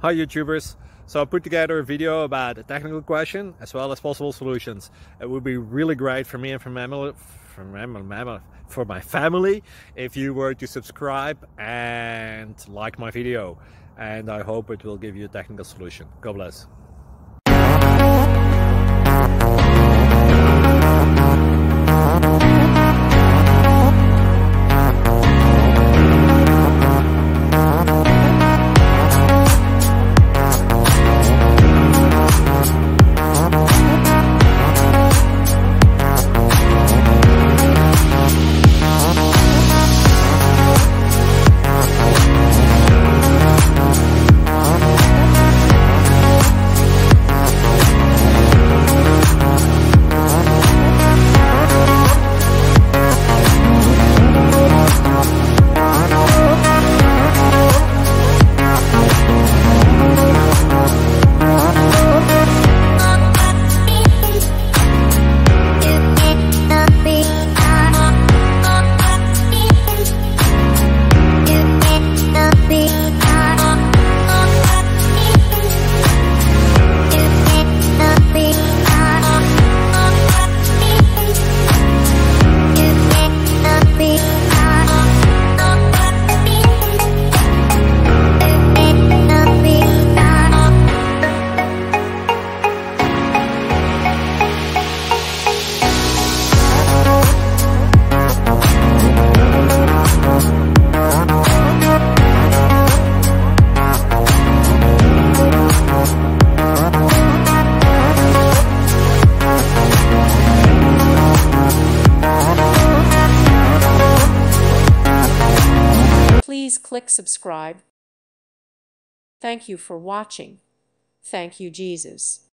Hi YouTubers, so I put together a video about a technical question as well as possible solutions. It would be really great for me and for my family if you were to subscribe and like my video, and I hope it will give you a technical solution. God bless. Please click subscribe. Thank you for watching. Thank you, Jesus.